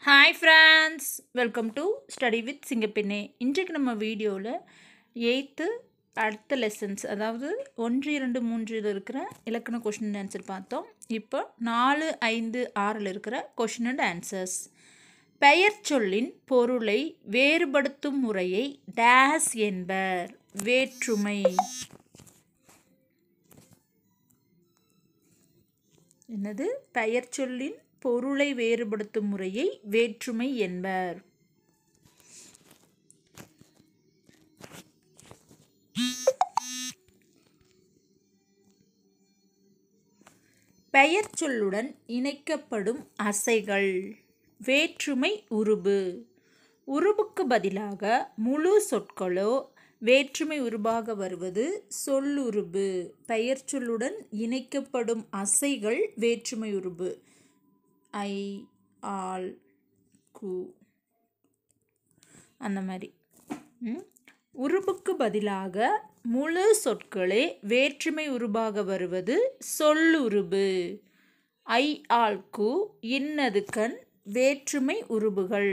Hi friends, welcome to study with Singappenne. இன்றைக்கு நம்ம வீடியோவில் 8th அடுத்த லெசன்ஸ், அதாவது 1, 2, 3 இருக்கிற இலக்கண கொஷின் அண்ட் ஆன்சர் பார்த்தோம். இப்போ 4, 5, 6 இருக்கிற கொஷின் அண்ட் ஆன்சர்ஸ். பெயர் சொல்லின் பொருளை வேறுபடுத்தும் முறையை டேஸ் என்பர். வேற்றுமை. என்னது? பெயர் சொல்லின் பொருளை வேறுபடுத்தும் முறையை வேற்றுமை என்பர். பெயர் சொல்லுடன் இணைக்கப்படும் அசைகள். வேற்றுமை உருபு. உருபுக்கு பதிலாக முழு சொற்களோ வேற்றுமை உருபாக வருவது சொல்லுருபு. பெயர் சொல்லுடன் இணைக்கப்படும் அசைகள் வேற்றுமை உருபு. ஐ, ஆல், கு அந்த மாதிரி. உருபுக்கு பதிலாக முழு சொற்களே வேற்றுமை உருபாக வருவது சொல்லுருபு. ஐ, ஆல், கு, இன்னது கண் வேற்றுமை உருபுகள்.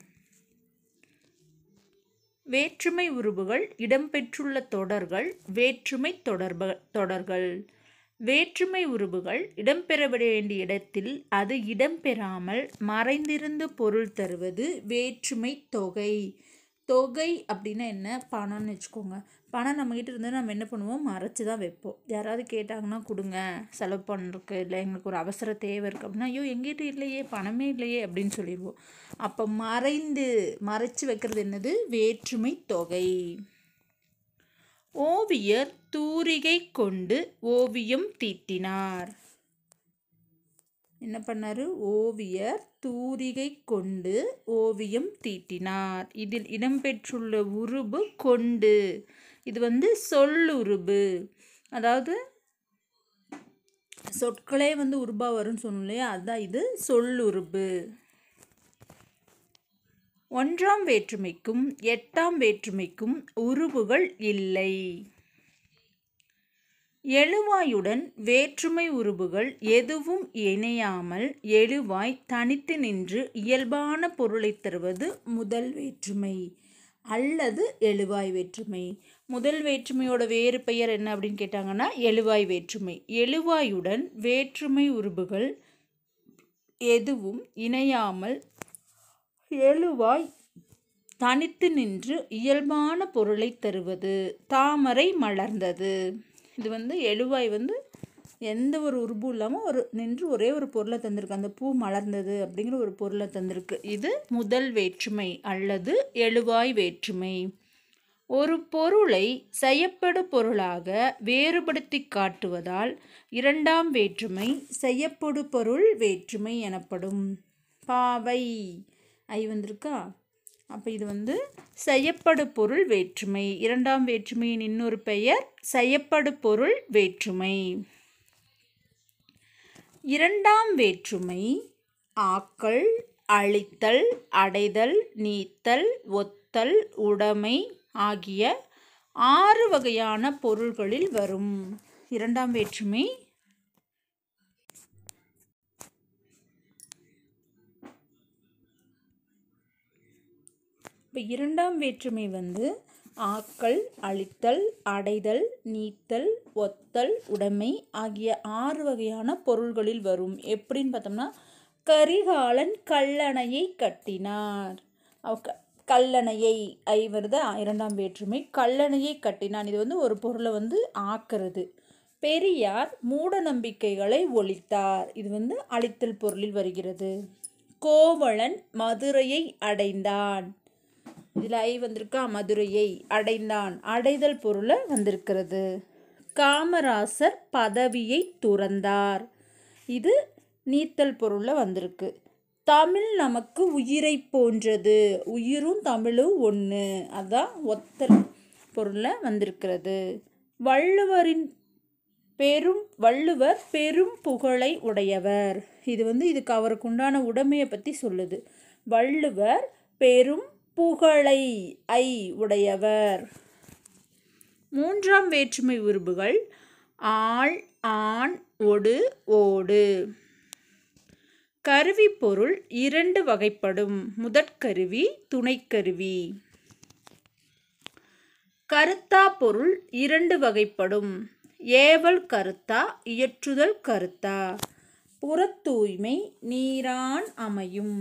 வேற்றுமை உருபுகள் இடம்பெற்றுள்ள தொடர்கள் வேற்றுமை தொடர்கள். வேற்றுமை உருபுகள் இடம்பெற வேண்டிய இடத்தில் அது இடம்பெறாமல் மறைந்திருந்து பொருள் தருவது வேற்றுமை தொகை. தொகை அப்படின்னா என்ன? பணம்னு வச்சுக்கோங்க. பணம் நம்மகிட்ட இருந்து நம்ம என்ன பண்ணுவோம்? மறைச்சி தான் வைப்போம். யாராவது கேட்டாங்கன்னா கொடுங்க, செலவு பண்ணுறதுக்கு, இல்லை எங்களுக்கு ஒரு அவசர தேவை இருக்குது அப்படின்னா, ஐயோ எங்கிட்ட இல்லையே, பணமே இல்லையே அப்படின்னு சொல்லிடுவோம். அப்போ மறைச்சி வைக்கிறது என்னது? வேற்றுமை தொகை. ஓவியர் தூரிகை கொண்டு ஓவியம் தீட்டினார். என்ன பண்ணாரு? ஓவியர் தூரிகை கொண்டு ஓவியம் தீட்டினார். இதில் இடம்பெற்றுள்ள உருபு கொண்டு. இது சொல்லுருபு. அதாவது சொற்களே உருபா வரும்னு சொன்னோம் இல்லையா, அதுதான் இது சொல்லுருபு. 1ஆம் வேற்றுமைக்கும் 8ஆம் வேற்றுமைக்கும் உருபுகள் இல்லை. எழுவாயுடன் வேற்றுமை உருபுகள் எதுவும் இணையாமல் எழுவாய் தனித்து நின்று இயல்பான பொருளை தருவது முதல் வேற்றுமை அல்லது எழுவாய் வேற்றுமை. முதல் வேற்றுமையோட வேறு பெயர் என்ன அப்படின்னு கேட்டாங்கன்னா எழுவாய் வேற்றுமை. எழுவாயுடன் வேற்றுமை உருபுகள் எதுவும் இணையாமல் எழுவாய் தனித்து நின்று இயல்பான பொருளை தருவது. தாமரை மலர்ந்தது. இது எழுவாய் எந்த ஒரு உருபும் இல்லாமல் நின்று ஒரே ஒரு பொருளை தந்திருக்கு. அந்த பூ மலர்ந்தது அப்படிங்கிற ஒரு பொருளை தந்திருக்கு. இது முதல் வேற்றுமை அல்லது எழுவாய் வேற்றுமை. ஒரு பொருளை செய்யப்படு பொருளாக வேறுபடுத்தி காட்டுவதால் 2ஆம் வேற்றுமை செய்யப்படு பொருள் வேற்றுமை எனப்படும். பாவை, ஐ வந்திருக்கா? அப்போ இது செய்யப்படு பொருள் வேற்றுமை. 2ஆம் வேற்றுமையின் இன்னொரு பெயர் செய்யப்படு பொருள் வேற்றுமை. 2ஆம் வேற்றுமை ஆக்கல், அழித்தல், அடைதல், நீத்தல், ஒத்தல், உடைமை ஆகிய 6 வகையான பொருள்களில் வரும். 2ஆம் வேற்றுமை இப்போ 2ஆம் வேற்றுமை ஆக்கல், அழித்தல், அடைதல், நீத்தல், ஒத்தல், உடைமை ஆகிய 6 வகையான பொருள்களில் வரும். எப்படின்னு பார்த்தோம்னா, கரிகாலன் கல்லணையை கட்டினார். கல்லணையை, ஐ வருது 2ஆம் வேற்றுமை. கல்லணையை கட்டினான். இது ஒரு பொருளை ஆக்கிறது. பெரியார் மூட நம்பிக்கைகளை ஒழித்தார். இது அழித்தல் பொருளில் வருகிறது. கோவலன் மதுரையை அடைந்தான். இதில் ஐ வந்திருக்கா? மதுரையை அடைந்தான், அடைதல் பொருளை வந்திருக்கிறது. காமராசர் பதவியை துறந்தார். இது நீத்தல் பொருளில் வந்திருக்கு. தமிழ் நமக்கு உயிரை போன்றது. உயிரும் தமிழும் ஒன்று, அதான் ஒத்தல் பொருளில் வந்திருக்கிறது. வள்ளுவர் பெரும் புகழை உடையவர். இதுக்கு அவருக்கு உண்டான உடைமையை பற்றி சொல்லுது. வள்ளுவர் பெரும் புகழை, ஐ, உடையவர். 3ஆம் வேற்றுமை உருபுகள் ஆள், ஆண், ஒடு, ஓடு. கருவி பொருள் இரண்டு வகைப்படும். முதற்கருவி, துணைக்கருவி. கருத்தா பொருள் இரண்டு வகைப்படும். ஏவல் கருத்தா, இயற்றுதல் கருத்தா. புறத்தூய்மை நீரான் அமையும்.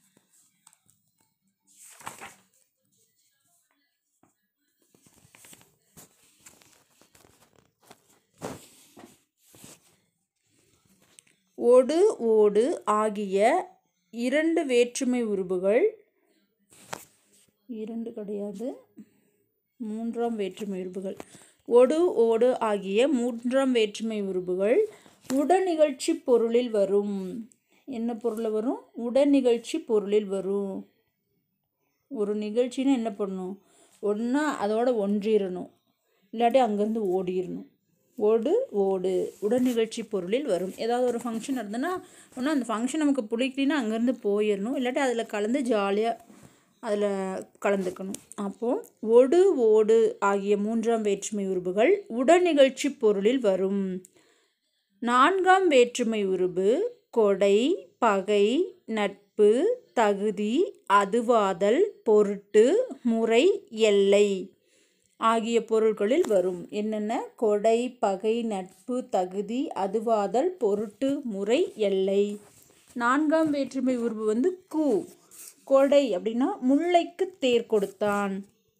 ஒடு ஓடு ஆகிய இரண்டு வேற்றுமை உருபுகள், இரண்டு கிடையாது, மூன்றாம் வேற்றுமை உருபுகள். ஒடு ஓடு ஆகிய மூன்றாம் வேற்றுமை உருபுகள் உடனிகழ்ச்சி பொருளில் வரும். என்ன பொருளில் வரும்? உடனிகழ்ச்சி பொருளில் வரும். ஒரு நிகழ்ச்சின்னு என்ன பண்ணணும்? ஒன்றா அதோட ஒன்றிடணும், இல்லாட்டி அங்கேருந்து ஓடிடணும். ஒடு ஓடு உடனிகழ்ச்சி பொருளில் வரும். ஏதாவது ஒரு ஃபங்க்ஷன் இருந்ததுன்னா ஒன்று அந்த ஃபங்க்ஷன் நமக்கு பிடிக்கலன்னா அங்கேருந்து போயிடணும், இல்லாட்டி அதில் கலந்து ஜாலியாக அதில் கலந்துக்கணும். அப்போது ஒடு ஓடு ஆகிய மூன்றாம் வேற்றுமை உருபுகள் உடனிகழ்ச்சி பொருளில் வரும். நான்காம் வேற்றுமை உருபு கொடை, பகை, நட்பு, தகுதி, அதுவாதல், பொருட்டு, முறை, எல்லை ஆகிய பொருள்களில் வரும். என்னென்ன? கொடை, பகை, நட்பு, தகுதி, அதுவாதல், பொருட்டு, முறை, எல்லை. நான்காம் வேற்றுமை உருபு கு. கொடை அப்படின்னா முல்லைக்கு தேர் கொடுத்தான்.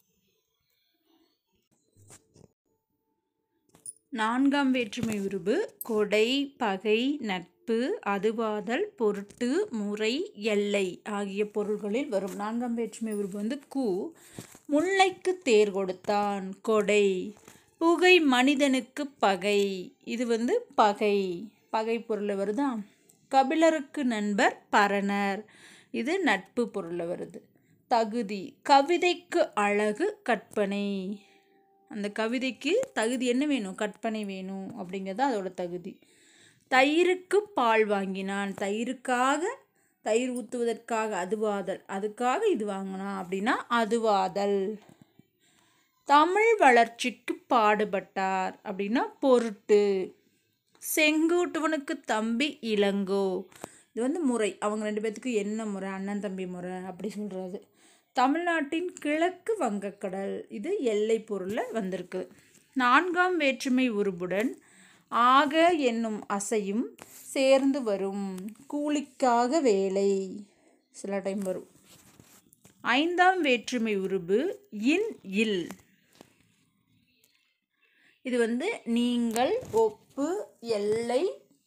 நான்காம் வேற்றுமை உருபு கொடை, பகை, நட்பு, அதுவாதல், பொருட்டு, முறை, எல்லை ஆகிய பொருள்களில் வரும். நான்காம் வேற்றுமை உருபு கு. முல்லைக்கு தேர் கொடுத்தான். கொடை. புகை மனிதனுக்கு பகை. இது பகை, பகை பொருளில் வருதா? கபிலருக்கு நண்பர் பரணர். இது நட்பு பொருளில் வருது. தகுதி, கவிதைக்கு அழகு கற்பனை. அந்த கவிதைக்கு தகுதி என்ன வேணும்? கற்பனை வேணும் அப்படிங்கிறது அதோட தகுதி. தயிருக்கு பால் வாங்கினான். தயிருக்காக, தயிர் ஊற்றுவதற்காக அதுவாதல், அதுக்காக இது வாங்கினான் அப்படின்னா அதுவாதல். தமிழ் வளர்ச்சிக்கு பாடுபட்டார் அப்படின்னா பொருட்டு. செங்கோட்டுவனுக்கு தம்பி இளங்கோ. இது முறை. அவங்க ரெண்டு பேர்த்துக்கு என்ன முறை? அண்ணன் தம்பி முறை அப்படி சொல்கிறது. தமிழ்நாட்டின் கிழக்கு வங்கக்கடல். இது எல்லை பொருளில் வந்திருக்கு. நான்காம் வேற்றுமை உருபுடன் ஆக என்னும் அசையும் சேர்ந்து வரும். கூலிக்காக வேலை சில டைம் வரும். ஐந்தாம் வேற்றுமை உருபு இன் இல். இது நீங்கள், ஒப்பு, எல்லை,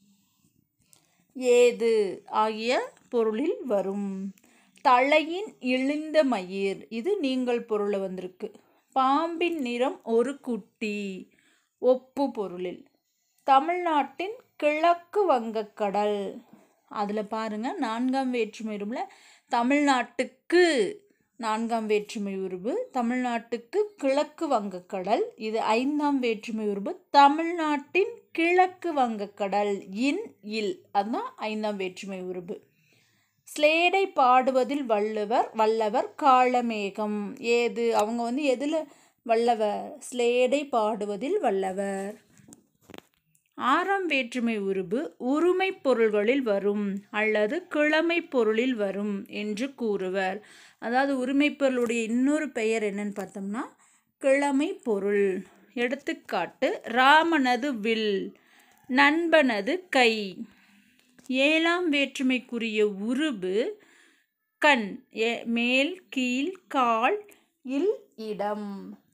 ஏது ஆகிய பொருளில் வரும். தலையின் இழிந்த மயிர். இது நீங்கள் பொருளை வந்திருக்கு. பாம்பின் நிறம் ஒரு குட்டி. ஒப்பு பொருளில். தமிழ்நாட்டின் கிழக்கு வங்கக்கடல். அதில் பாருங்கள், நான்காம் வேற்றுமை உருபில் தமிழ்நாட்டுக்கு நான்காம் வேற்றுமை உருபு தமிழ்நாட்டுக்கு கிழக்கு வங்கக்கடல். இது ஐந்தாம் வேற்றுமை உருபு தமிழ்நாட்டின் கிழக்கு வங்கக்கடல். இன் இல் அதுதான் ஐந்தாம் வேற்றுமை உருபு. ஸ்லேடை பாடுவதில் வல்லவர் காளமேகம். ஏது? அவங்க எதில் வல்லவர்? ஸ்லேடை பாடுவதில் வல்லவர். ஆறாம் வேற்றுமை உருபு உரிமை பொருள்களில் வரும் அல்லது கிழமை பொருளில் வரும் என்று கூறுவர். அதாவது உரிமை பொருளுடைய இன்னொரு பெயர் என்னன்னு பார்த்தோம்னா கிழமை பொருள். எடுத்துக்காட்டு, ராமனது வில், நண்பனது கை. ஏழாம் வேற்றுமைக்குரிய உருபு கண், மேல், கீழ், கால், இல், இடம்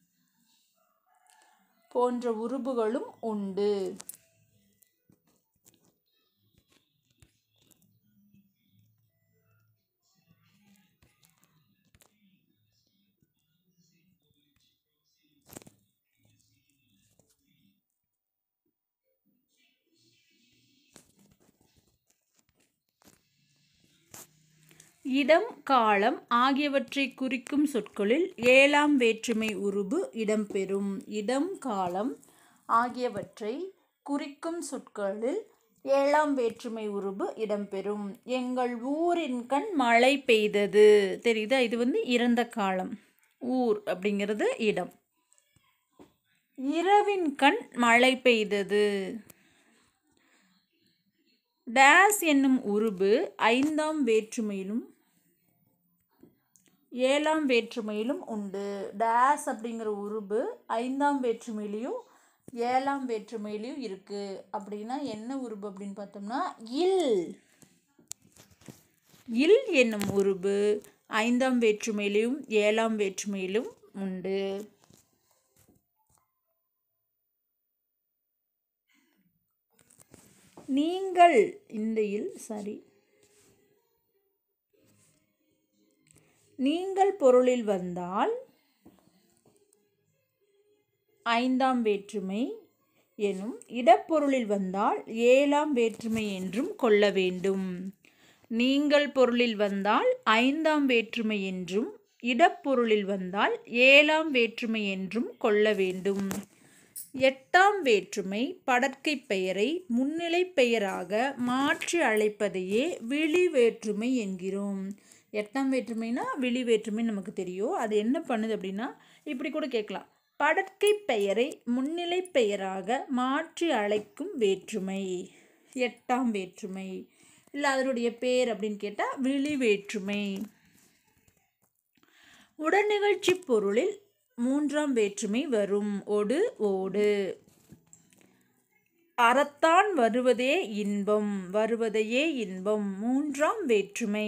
போன்ற உருபுகளும் உண்டு. இடம், காலம் ஆகியவற்றை குறிக்கும் சொற்களில் ஏழாம் வேற்றுமை உருபு இடம்பெறும். இடம், காலம் ஆகியவற்றை குறிக்கும் சொற்களில் ஏழாம் வேற்றுமை உருபு இடம்பெறும். எங்கள் ஊரின் கண் மழை பெய்தது. தெரியுதா? இது இறந்த காலம். ஊர் அப்படிங்கிறது இடம். இரவின் கண் மழை பெய்தது. டேஸ் என்னும் உருபு 5ஆம் வேற்றுமையிலும் 7ஆம் வேற்றுமையிலும் உண்டு. டேஸ் அப்படிங்கிற உருபு 5ஆம் வேற்றுமையிலையும் 7ஆம் வேற்றுமையிலையும் இருக்கு. அப்படின்னா என்ன உருபு அப்படின்னு பார்த்தோம்னா இல். இல் என்னும் உருபு 5ஆம் வேற்றுமையிலும் 7ஆம் வேற்றுமையிலும் உண்டு. நீங்கள் இந்த இல் நீங்கள் பொருளில் வந்தால் 5ஆம் வேற்றுமை எனும், இடப்பொருளில் வந்தால் 7ஆம் வேற்றுமை என்றும் கொள்ள வேண்டும். நீங்கள் பொருளில் வந்தால் 5ஆம் வேற்றுமை என்றும், இடப்பொருளில் வந்தால் 7ஆம் வேற்றுமை என்றும் கொள்ள வேண்டும். 8ஆம் வேற்றுமை படர்க்கை பெயரை முன்னிலை பெயராக மாற்றி அழைப்பதையே விழி வேற்றுமை என்கிறோம். 8ஆம் வேற்றுமைனா விழி வேற்றுமை நமக்கு தெரியும். அது என்ன பண்ணுது அப்படின்னா இப்படி கூட கேட்கலாம். படர்க்கை பெயரை முன்னிலை பெயராக மாற்றி அழைக்கும் வேற்றுமை 8ஆம் வேற்றுமை. இல்லை அதனுடைய பேர் அப்படின்னு கேட்டால் விழி வேற்றுமை. உடனிகழ்ச்சி பொருளில் 3ஆம் வேற்றுமை வரும். ஒடு ஓடு. அறத்தான் வருவதே இன்பம், வருவதையே இன்பம் 3ஆம் வேற்றுமை.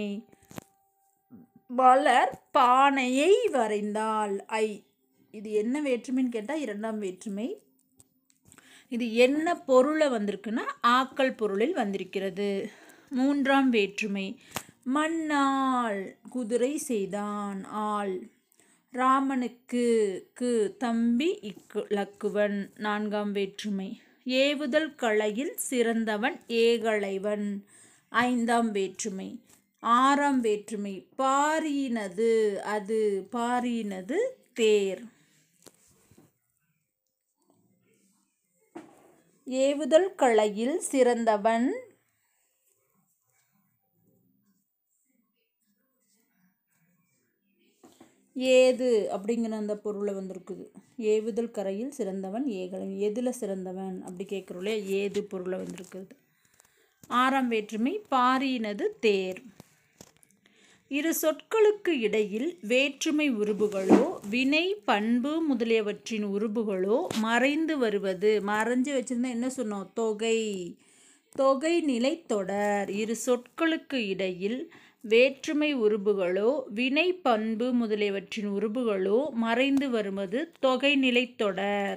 வளர் பானையை வரைந்தால் ஐ. இது என்ன வேற்றுமைன்னு கேட்டால் 2ஆம் வேற்றுமை. இது என்ன பொருளை வந்திருக்குன்னா ஆக்கல் பொருளில் வந்திருக்கிறது. 3ஆம் வேற்றுமை. மண்ணால் குதிரை செய்தான் ஆள். ராமனுக்கு தம்பி இலக்குவன் 4ஆம் வேற்றுமை. ஏவுதல் கலையில் சிறந்தவன் ஏகலைவன் 5ஆம் வேற்றுமை. 6ஆம் வேற்றுமை. பாரினது அது, பாரினது தேர். ஏவுதல் கலையில் சிறந்தவன் ஏது அப்படிங்கிற அந்த பொருளை வந்திருக்குது. ஏவுதல் கரையில் சிறந்தவன் ஏகலைவன். எதில் சிறந்தவன் அப்படி கேட்குறோம் இல்லையா, ஏது பொருளை வந்திருக்குது. 6ஆம் வேற்றுமை. பாரினது தேர். இரு சொற்களுக்கு இடையில் வேற்றுமை உருபுகளோ வினை பண்பு முதலியவற்றின் உருபுகளோ மறைந்து வருவது. மறைஞ்சு வச்சிருந்தா என்ன சொன்னோம்? தொகை. தொகை நிலை தொடர். இரு சொற்களுக்கு இடையில் வேற்றுமை உருபுகளோ வினை பண்பு முதலியவற்றின் உருபுகளோ மறைந்து வருவது தொகைநிலை தொடர்.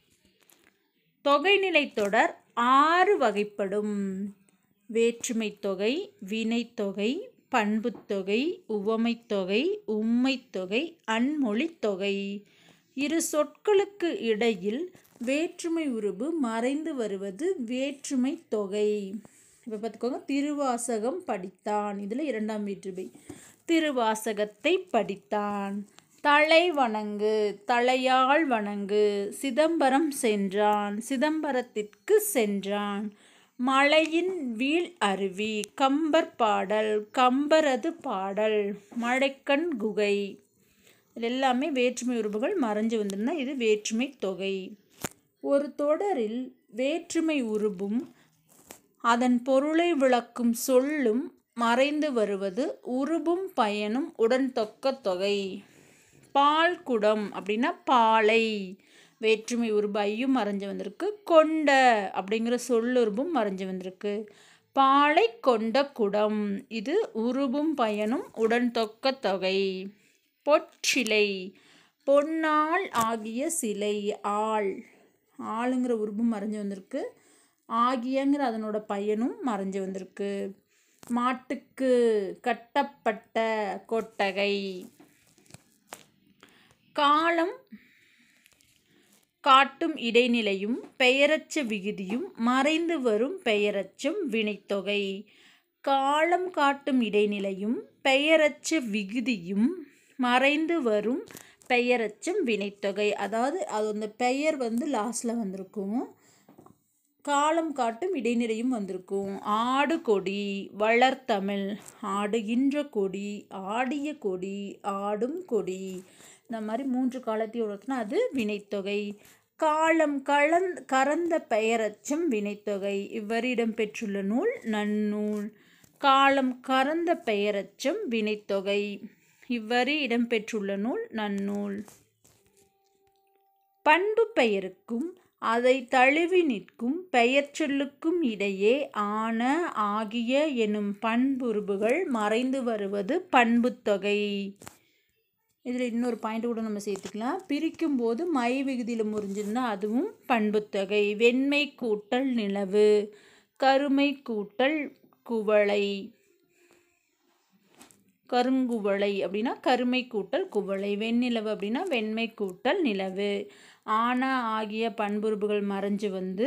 தொகைநிலை தொடர் 6 வகைப்படும். வேற்றுமை தொகை, வினைத்தொகை, பண்புத்தொகை, உவமைத்தொகை, உம்மைத்தொகை, அன்மொழித்தொகை. இரு சொற்களுக்கு இடையில் வேற்றுமை உருபு மறைந்து வருவது வேற்றுமை தொகை. இப்போ பார்த்துக்கோங்க. திருவாசகம் படித்தான். இதில் 2ஆம் வேற்றுமை. திருவாசகத்தை படித்தான். தலை வணங்கு, தலையால் வணங்கு. சிதம்பரம் சென்றான், சிதம்பரத்திற்கு சென்றான். மலையின் வீழ் அருவி, கம்பர் பாடல், கம்பரது பாடல். மழைக்கண் குகை. இது எல்லாமே வேற்றுமை உருபுகள் மறைஞ்சு வந்திருந்தா இது வேற்றுமை தொகை. ஒரு தொடரில் வேற்றுமை உருபும் அதன் பொருளை விளக்கும் சொல்லும் மறைந்து வருவது உருபும் பயனும் உடன் தொக்க தொகை. பால் குடம் அப்படின்னா பாலை. வேற்றுமை உருபு ஐயும் மறைஞ்சு வந்திருக்கு. கொண்ட அப்படிங்கிற சொல்லுருபும் மறைஞ்சு வந்திருக்கு. பாலை கொண்ட குடம். இது உருபும் பயனும் உடன் தொக்க தொகை. பொற்சிலை. பொன்னால் ஆகிய சிலை. ஆள். ஆளுங்கிற உருபும் மறைஞ்சு வந்திருக்கு. ஆகியங்கிற அதனோட பயனும் மறைஞ்சு வந்திருக்கு. மாட்டுக்கு கட்டப்பட்ட கொட்டகை. காலம் காட்டும் இடைநிலையும் பெயரச்ச விகுதியும் மறைந்து வரும் பெயரச்சம் வினைத்தொகை. காலம் காட்டும் இடைநிலையும் பெயரச்ச விகுதியும் மறைந்து வரும் பெயரச்சம் வினைத்தொகை. அதாவது அது அந்த பெயர் லாஸ்டில் வந்திருக்கும். காலம் காட்டும் இடைநிலையும் வந்திருக்கும். ஆடு கொடி. வளர்த்தமிழ். ஆடுகின்ற கொடி, ஆடிய கொடி, ஆடும் கொடி. இந்த மாதிரி 3 காலத்தையும் உணர்த்தினா அது வினைத்தொகை. காலம் கறந்த பெயரச்சம் வினைத்தொகை. இவ்வாறு இடம்பெற்றுள்ள நூல் நன்னூல். காலம் கறந்த பெயரச்சம் வினைத்தொகை. இவ்வாறு இடம்பெற்றுள்ள நூல் நன்னூல். பண்பு பெயருக்கும் அதை தழுவி நிற்கும் பெயர் சொல்லுக்கும் இடையே ஆன ஆகிய எனும் பண்புருபுகள் மறைந்து வருவது பண்புத்தொகை. இதில் இன்னொரு பாயிண்ட் கூட நம்ம சேர்த்துக்கலாம். பிரிக்கும் போது மை விகுதியில் முறிஞ்சிருந்தா அதுவும் பண்புத்தொகை. வெண்மை கூட்டல் நிலவு, கருமை கூட்டல் குவளை, கருங்குவளை அப்படின்னா கருமை கூட்டல் குவளை, வெண்ணிலவு அப்படின்னா வெண்மை கூட்டல் நிலவு. ஆன ஆகிய பண்புருபுகள் மறைஞ்சு வந்து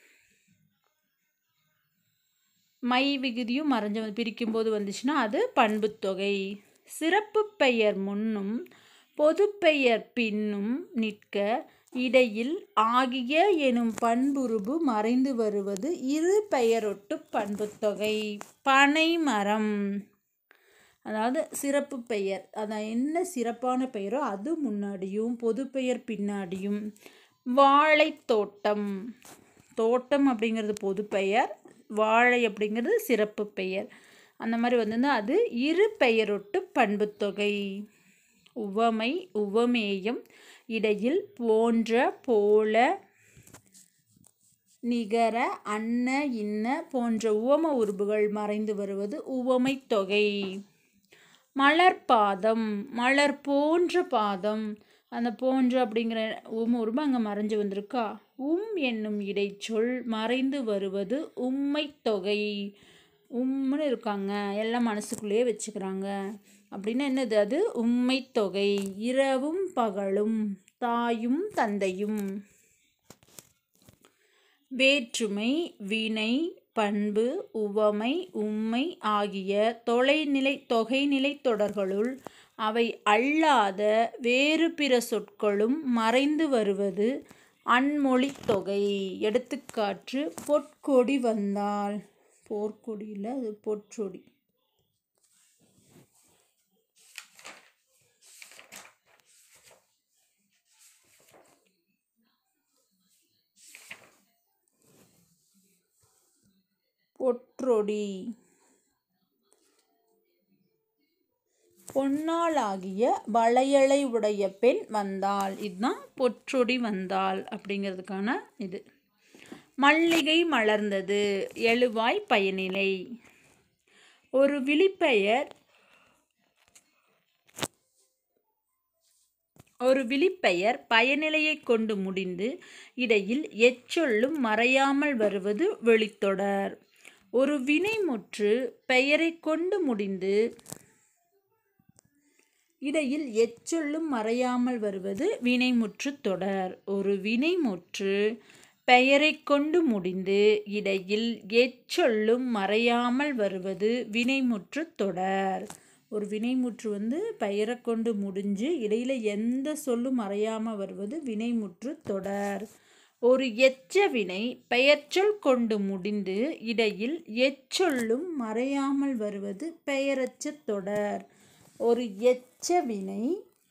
மை விகுதியும் மறைஞ்சு வந்து பிரிக்கும் போது வந்துச்சுன்னா அது பண்புத்தொகை. சிறப்பு பெயர் முன்னும் பொது பெயர் பின்னும் நிற்க இடையில் ஆகிய எனும் பண்புருபு மறைந்து வருவது இரு பெயரொட்டு பண்புத்தொகை. பனை மரம், அதாவது சிறப்பு பெயர், அதான் என்ன சிறப்பான பெயரோ அது முன்னாடியும் பொது பெயர் பின்னாடியும். வாழை தோட்டம், தோட்டம் அப்படிங்கிறது பொது பெயர், வாழை அப்படிங்கிறது சிறப்பு பெயர். அந்த மாதிரி வந்திருந்தால் அது இரு பெயரொட்டு பண்புத்தொகை. உவமை உவமேயம் இடையில் போன்ற போல நிகர அன்ன இன்ன போன்ற உவம உருபுகள் மறைந்து வருவது உவமை தொகை. மலர் பாதம், மலர் போன்ற பாதம், அந்த போன்ற அப்படிங்கிற உவம உருபு அங்கே மறைஞ்சு வந்திருக்கா. என்னும் இடைச்சொல் மறைந்து வருவது உம்மை தொகை. உம்முன்னு இருக்காங்க, எல்லாம் மனசுக்குள்ளேயே வச்சுக்கிறாங்க அப்படின்னா என்னது, அது உம்மை தொகை. இரவும் பகலும், தாயும் தந்தையும். வேற்றுமை வினை பண்பு உவமை உம்மை ஆகிய தொகைநிலை தொடர்களுள் அவை அல்லாத வேறு பிற சொற்களும் மறைந்து வருவது அன்மொழி தொகை. எடுத்துக்காட்டு பொற்கொடி வந்தால், போர்க்கொடியில் அது பொற்றொடி. பொற்றொடி. பொன்னால் ஆகிய வளையலை உடைய பெண் வந்தாள், இதுதான் பொற்றொடி வந்தாள் அப்படிங்கிறதுக்கான இது. மல்லிகை மலர்ந்தது, எழுவாய் பயனிலை. ஒரு விழிப்பெயர் பயனிலையை கொண்டு முடிந்து இடையில் எச்சொல்லும் மறையாமல் வருவது வெளித்தொடர். ஒரு வினைமுற்று பெயரை கொண்டு முடிந்து இடையில் எச்சொல்லும் மறையாமல் வருவது வினைமுற்று தொடர். ஒரு வினைமுற்று பெயரை கொண்டு முடிந்து இடையில் எச்சொல்லும் மறையாமல் வருவது வினைமுற்று தொடர். ஒரு வினைமுற்று பெயரை கொண்டு முடிஞ்சு இடையில எந்த சொல்லும் மறையாமல் வருவது வினைமுற்று தொடர். ஒரு எச்ச வினை பெயர்ச்சொல் கொண்டு முடிந்து இடையில் எச்சொல்லும் மறையாமல் வருவது பெயரச்ச தொடர். ஒரு எச்ச வினை,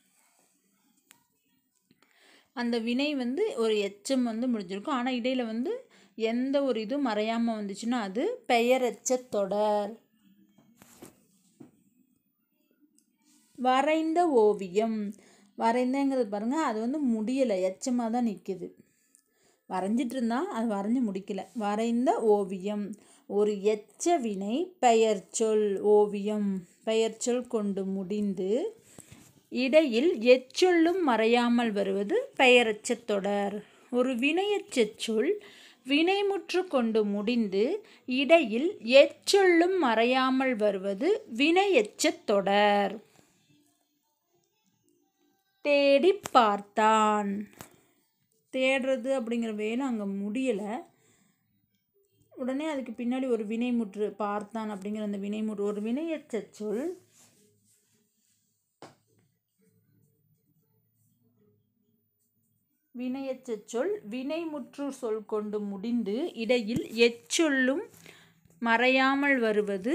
அந்த வினை ஒரு எச்சம் முடிஞ்சிருக்கும், ஆனால் இடையில எந்த ஒரு இதுவும் மறையாமல் வந்துச்சுன்னா அது பெயரச்ச தொடர். வரைந்த ஓவியம், வரைந்தங்கிறது பாருங்க, அது முடியலை, எச்சமாக தான் நிற்குது. வரைஞ்சிட்டு இருந்தா அது வரைஞ்சி முடிக்கல. வரைந்த ஓவியம். ஒரு எச்ச வினை பெயர்ச்சொல் ஓவியம் பெயர்ச்சொல் கொண்டு முடிந்து இடையில் எச்சொல்லும் மறையாமல் வருவது பெயரச்ச தொடர். ஒரு வினையெச்ச சொல் வினைமுற்று கொண்டு முடிந்து இடையில் எச்சொல்லும் மறையாமல் வருவது வினையெச்ச தொடர். தேடி பார்த்தான், தேடுறது அப்படிங்கிற வேலை அங்கே முடியலை, உடனே அதுக்கு பின்னாடி ஒரு வினைமுற்று பார்த்தான் அப்படிங்கிற அந்த வினைமுற்று. ஒரு வினையெச்ச சொல் வினைமுற்று சொல் கொண்டு முடிந்து இடையில் எச்சொல்லும் மறையாமல் வருவது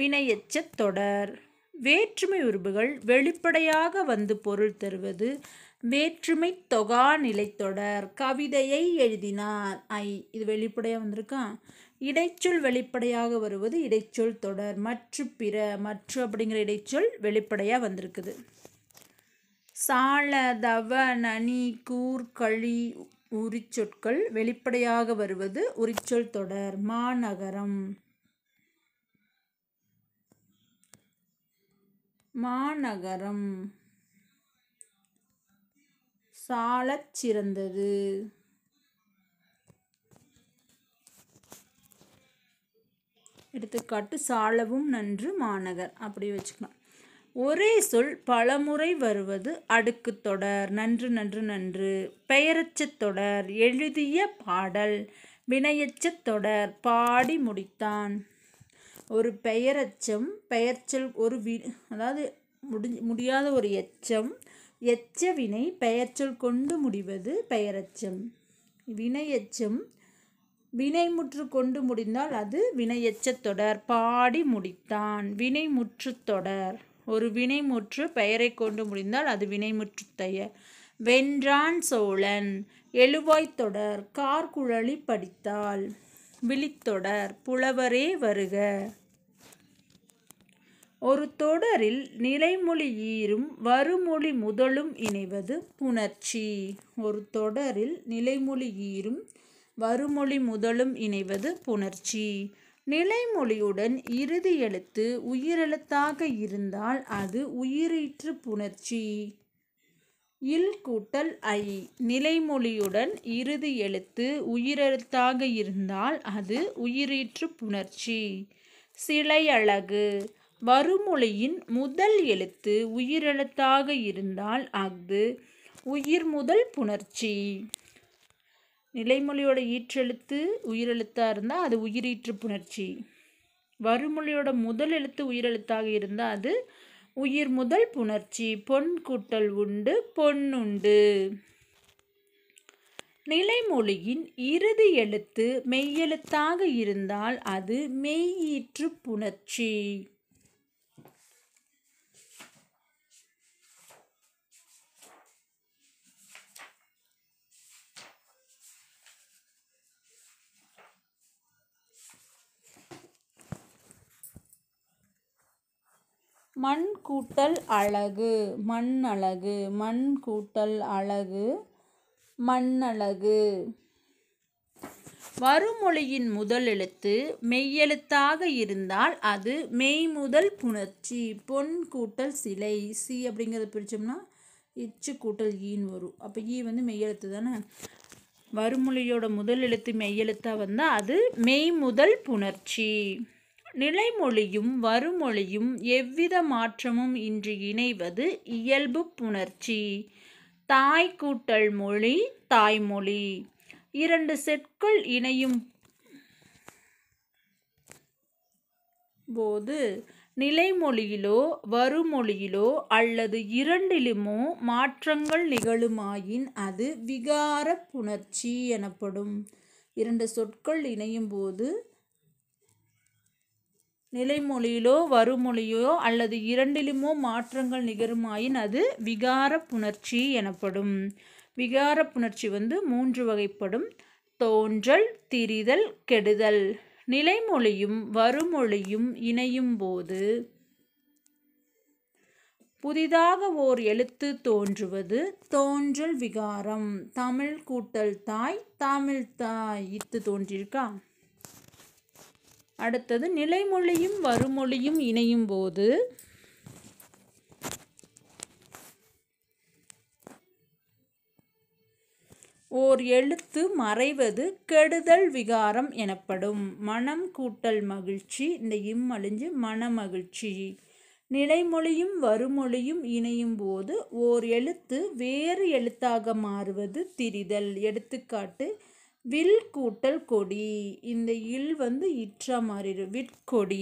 வினையெச்ச தொடர். வேற்றுமை உருபுகள் வெளிப்படையாக வந்து பொருள் தருவது வேற்றுமை தொகா நிலைத்தொடர். கவிதையை எழுதினார். இது வெளிப்படையாக வந்திருக்கா. இடைச்சொல் வெளிப்படையாக வருவது இடைச்சொல் தொடர். மற்ற பிற, மற்ற அப்படிங்கிற இடைச்சொல் வெளிப்படையாக வந்திருக்குது. சால, தவ, நனி, கூர், கழி உரிச்சொற்கள் வெளிப்படையாக வருவது உரிச்சொல் தொடர். மாநகரம், மாநகரம். சாலச் சிறந்தது. எடுத்துக்காட்டு சாலவும் நன்று மாநகர் அப்படி வச்சுக்கலாம். ஒரே சொல் பலமுறை வருவது அடுக்கு தொடர். நன்று நன்று நன்று. பெயரச்ச தொடர். எழுதிய பாடல். வினையச்ச தொடர். பாடி முடித்தான். ஒரு பெயரச்சம், பெயர்ச்சொல், ஒரு அதாவது முடியாத ஒரு எச்சம், எச்ச வினை பெயர்ச்சொல் கொண்டு முடிவது பெயரச்சம். வினையச்சம் வினைமுற்று கொண்டு முடிந்தால் அது வினையச்ச தொடர். பாடி முடித்தான். வினைமுற்று தொடர். ஒரு வினைமுற்று பெயரை கொண்டு முடிந்தால் அது வினைமுற்று பெயர். வென்றான் சோழன். எழுவாய் தொடர். கார்குழலி படித்தாள். விழித்தொடர். புலவரே வருக. ஒரு தொடரில் நிலைமொழி ஈரும் வருமொழி முதலும் இணைவது புணர்ச்சி. ஒரு தொடரில் நிலைமொழி ஈரும் வருமொழி முதலும் இணைவது புணர்ச்சி. நிலைமொழியுடன் இறுதி எழுத்து உயிரெழுத்தாக இருந்தால் அது உயிரீற்று புணர்ச்சி. இல் கூட்டல் ஐ. நிலைமொழியுடன் இறுதி எழுத்து உயிரெழுத்தாக இருந்தால் அது உயிரீற்று புணர்ச்சி. சிலையழகு. வருமொழியின் முதல் எழுத்து உயிரெழுத்தாக இருந்தால் அது உயிர் முதல் புணர்ச்சி. நிலைமொழியோட ஈற்றெழுத்து உயிரெழுத்தாக இருந்தால் அது உயிரீற்று புணர்ச்சி. வருமொழியோட முதல் எழுத்து உயிரெழுத்தாக இருந்தால் அது உயிர் முதல் புணர்ச்சி. பொன் கூட்டல் உண்டு பொன்னுண்டு. நிலைமொழியின் இறுதி எழுத்து மெய்யெழுத்தாக இருந்தால் அது மெய்யீற்று புணர்ச்சி. மண் கூட்டல் அழகு மண்ணழகு. மண் கூட்டல் அழகு மண்ணழகு. வருமொழியின் முதல் எழுத்து மெய்யெழுத்தாக இருந்தால் அது மெய் முதல் புணர்ச்சி. பொன் கூட்டல் சிலை. சி அப்படிங்கிறத பிரித்தோம்னா இச்சு கூட்டல் ஈன்னு வரும். அப்போ ஈ வந்து மெய்யெழுத்து தானே. வருமொழியோட முதல் எழுத்து மெய்யெழுத்தாக வந்தால் அது மெய் முதல் புணர்ச்சி. நிலைமொழியும் வருமொழியும் எவ்வித மாற்றமும் இன்றி இணைவது இயல்பு புணர்ச்சி. தாய் கூட்டல் மொழி தாய்மொழி. இரண்டு சொற்கள் இணையும் போது நிலைமொழியிலோ வருமொழியிலோ அல்லது இரண்டிலுமோ மாற்றங்கள் நிகழுமாயின் அது விகார புணர்ச்சி எனப்படும். இரண்டு சொற்கள் இணையும் போது நிலைமொழியிலோ வருமொழியோ அல்லது இரண்டிலுமோ மாற்றங்கள் நிகழுமாயின் அது விகார புணர்ச்சி எனப்படும். விகார புணர்ச்சி வந்து 3 வகைப்படும். தோன்றல், திரிதல், கெடுதல். நிலைமொழியும் வருமொழியும் இணையும் போது புதிதாக ஓர் எழுத்து தோன்றுவது தோன்றல் விகாரம். தமிழ் கூட்டல் தாய் தமிழ் தாய். இத்து தோன்றியிருக்கா. அடுத்தது நிலைமொழியும் வருமொழியும் இணையும் போது ஓர் எழுத்து மறைவது கெடுதல் விகாரம் எனப்படும். மனம் கூட்டல் மகிழ்ச்சி. இந்த இம் அழிஞ்சு மனமகிழ்ச்சி. நிலைமொழியும் வருமொழியும் இணையும் போது ஓர் எழுத்து வேறு எழுத்தாக மாறுவது திரிதல். எடுத்துக்காட்டு வில் கூட்டல் கொடி. இந்த இல் வந்து இற்றா மாறிடும். விற்கொடி.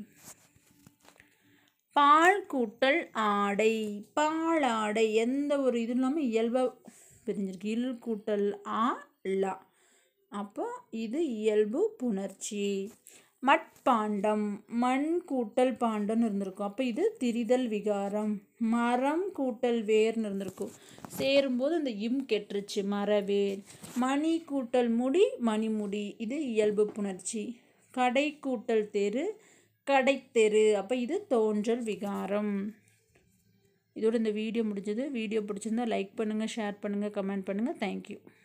பால் கூட்டல் ஆடை பாலாடை. எந்த ஒரு இது இல்லாமல் இயல்பாக பிரிஞ்சிருக்கு. இல் கூட்டல் ஆ லா. அப்போ இது இயல்பு புணர்ச்சி. மட்பாண்டம் மண் கூட்டல் பாண்டம் இருந்திருக்கும். அப்போ இது திரிதல் விகாரம். மரம் கூட்டல் வேர்னு இருந்திருக்கும். சேரும்போது அந்த இம் கெட்டுருச்சு, மரவேர். மணி கூட்டல் முடி, மணிமுடி. இது இயல்பு புணர்ச்சி. கடை கூட்டல் தெரு, கடைத்தெரு. அப்போ இது தோன்றல் விகாரம். இதோட இந்த வீடியோ முடிஞ்சது. வீடியோ பிடிச்சிருந்தா லைக் பண்ணுங்கள், ஷேர் பண்ணுங்கள், கமெண்ட் பண்ணுங்கள். தேங்க்யூ.